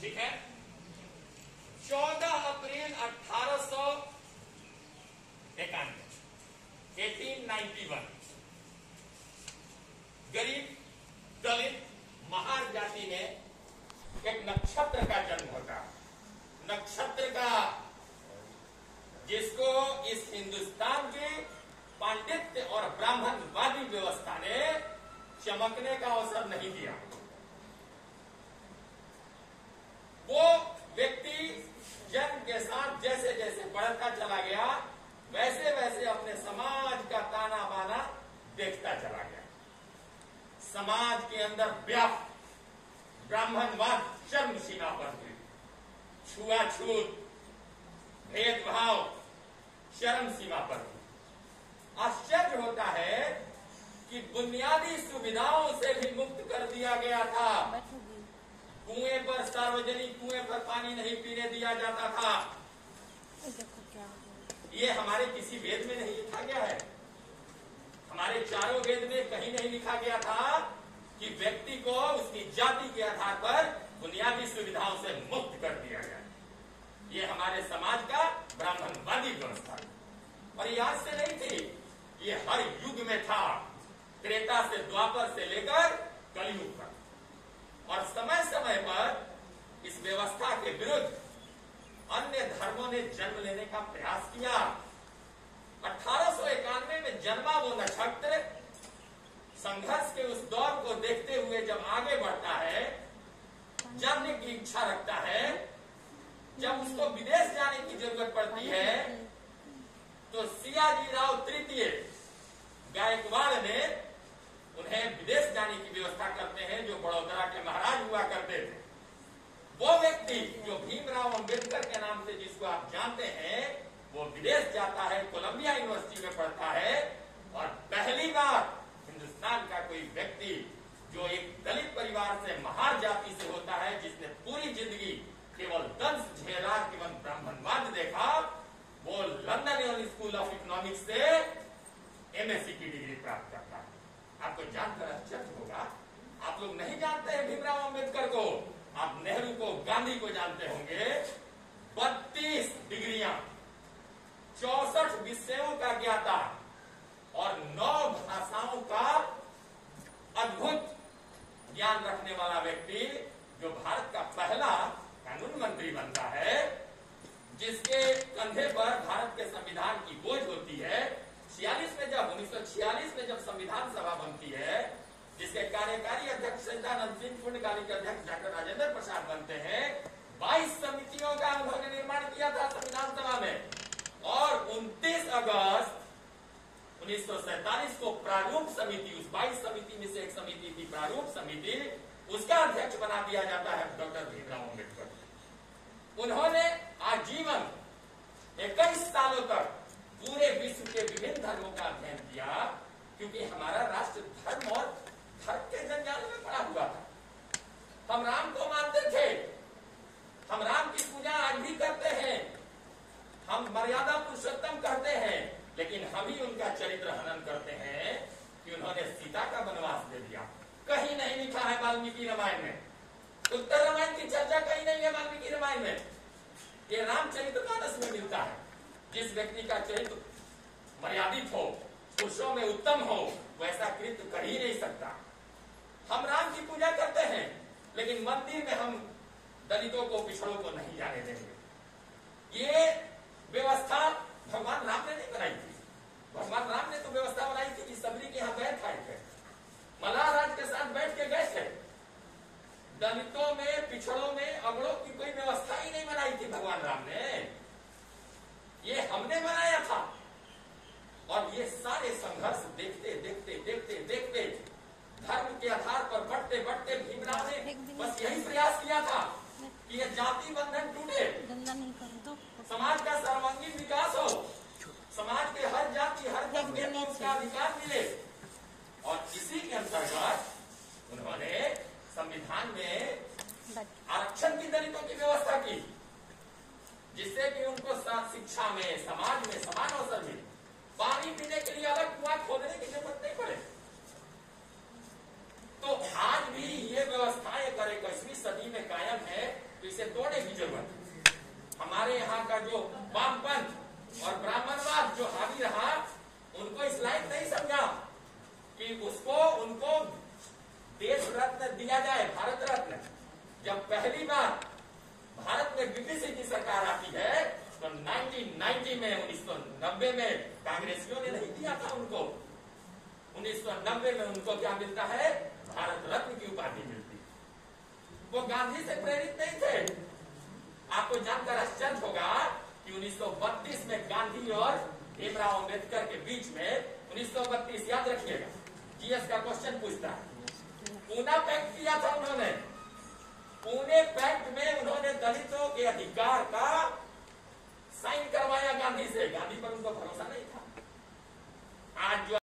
ठीक है। 14 अप्रैल 1891 गरीब दलित महार जाति में एक नक्षत्र का जन्म होता है। नक्षत्र का जिसको इस हिंदुस्तान की पांडित्य और ब्राह्मणवादी व्यवस्था ने चमकने का अवसर नहीं दिया। वो व्यक्ति जन्म के साथ जैसे जैसे बढ़ता चला गया वैसे वैसे अपने समाज का ताना बाना देखता चला गया। समाज के अंदर व्याप्त ब्राह्मणवाद चरम सीमा पर हुई, छुआछूत भेदभाव चरम सीमा पर हुई। आश्चर्य होता है कि बुनियादी सुविधाओं से भी मुक्त कर दिया गया था। कुएं पर सार्वजनिक कुएं पर पानी नहीं पीने दिया जाता था। ये हमारे किसी वेद में नहीं लिखा गया है। हमारे चारों वेद में कहीं नहीं लिखा गया था कि व्यक्ति को उसकी जाति के आधार पर बुनियादी सुविधाओं से मुक्त कर दिया गया। ये हमारे समाज का ब्राह्मणवादी व्यवस्था और ये आज से नहीं थी, ये हर युग में था, त्रेता से द्वापर से लेकर कलयुग तक। और समय समय पर इस व्यवस्था के विरुद्ध अन्य धर्मों ने जन्म लेने का प्रयास किया। 1891 में जन्मा वो नक्षत्र संघर्ष के उस दौर को देखते हुए जब आगे बढ़ता है, जानने की इच्छा रखता है, जब उसको विदेश जाने की जरूरत पड़ती है तो सियाजीराव तृतीय गायकवाड़ ने उन्हें विदेश जाने की व्यवस्था करते हैं, जो बड़ौदा के महाराज हुआ करते थे। वो व्यक्ति जो भीमराव अंबेडकर के नाम से जिसको आप जानते हैं, वो विदेश जाता है, कोलंबिया यूनिवर्सिटी में पढ़ता है और पहली बार हिंदुस्तान का कोई व्यक्ति जो एक दलित परिवार से महार जाति से होता है, जिसने पूरी जिंदगी केवल दंश झेला केवल ब्राह्मणवाद देखा, वो लंदन स्कूल ऑफ इकोनॉमिक्स से एमएससी की डिग्री प्राप्त करता है। आपको जानकर आश्चर्य होगा, आप लोग नहीं जानते हैं भीमराव अंबेडकर को, आप नेहरू को गांधी को जानते होंगे। 32 डिग्रियां, 64 विषयों का ज्ञाता और 9 भाषाओं का अद्भुत ज्ञान रखने वाला व्यक्ति जो भारत का पहला कानून मंत्री बनता है, जिसके कंधे पर भारत के संविधान की बोझ होती है। 1946 में जब संविधान सभा बनती है, जिसके कार्यकारी अध्यक्ष सच्चिदानंद सिंह, पूर्णकालिक अध्यक्ष डॉक्टर राजेंद्र प्रसाद बनते हैं। 22 समितियों का उन्होंने निर्माण किया था संविधान सभा में और 29 अगस्त 1947 को प्रारूप समिति, उस 22 समिति में से एक समिति थी प्रारूप समिति, उसका अध्यक्ष बना दिया जाता है डॉक्टर भीमराव अंबेडकर। उन्होंने आजीवन 21 सालों तक पूरे विश्व के विभिन्न धर्मों का अध्ययन किया, क्योंकि हमारा राष्ट्र धर्म और धर्म के जंजाल में पड़ा हुआ था। हम राम को मानते थे, हम राम की पूजा आज भी करते हैं, हम मर्यादा पुरुषोत्तम कहते हैं, लेकिन हम ही उनका चरित्र हनन करते हैं कि उन्होंने सीता का वनवास दे दिया। कहीं नहीं लिखा है वाल्मीकि रामायण में, उत्तर रामायण की चर्चा कहीं नहीं है वाल्मीकि रामायण में। ये रामचरितमानस में मिलता है। जिस व्यक्ति का चरित्र मर्यादित हो, पुरुषों में उत्तम हो, वैसा कृत्य कर ही नहीं सकता। हम राम की पूजा करते हैं, लेकिन मंदिर में हम दलितों को, पिछड़ों को नहीं जाने देंगे। ये व्यवस्था भगवान राम ने नहीं बनाई थी। भगवान राम ने तो व्यवस्था बनाई थी कि सबरी के यहाँ बैठ खाए थे, मल्लाराज के साथ बैठ के गए थे। दलितों में, पिछड़ों में, अगड़ों की कोई व्यवस्था ही नहीं बनाई थी भगवान राम ने, ये हमने बनाया था। और ये सारे संघर्ष देखते देखते देखते देखते धर्म के आधार पर बढ़ते बढ़ते भीमराव ने बस यही प्रयास किया था कि ये जाति बंधन टूटे, समाज का सर्वांगीण विकास हो, समाज के हर जाति हर धर्म के लोग का अधिकार मिले। और इसी के अंतर्गत उन्होंने संविधान में आरक्षण की दलितों की व्यवस्था की, जिससे कि उनको शिक्षा में, समाज में समान अवसर मिले, पानी पीने के लिए अलग कुआं खोदने की जरूरत नहीं पड़े। तो आज भी ये व्यवस्था 21वीं सदी में कायम है, तो इसे वामपंथ और ब्राह्मणवाद जो हावी रहा, उनको इस लायक नहीं समझा कि उनको देश रत्न दिया जाए, भारत रत्न। जब पहली बार भारत में बीपीसी की सरकार आती है तो 1990 में 1990 में कांग्रेसियों ने नहीं दिया था उनको। 1990 में उनको क्या मिलता है? भारत रत्न की उपाधि मिलती। वो गांधी से प्रेरित नहीं थे। आपको जानकर आश्चर्य होगा कि 1932 में गांधी और भीमराव अंबेडकर के बीच में 1932 याद रखिएगा, जीएस का क्वेश्चन पूछता है, पूना पैक्ट किया था उन्होंने। पुणे पैक्ट में उन्होंने दलितों के अधिकार का साइन करवाया गांधी से। गांधी पर उनको भरोसा नहीं था। आज जो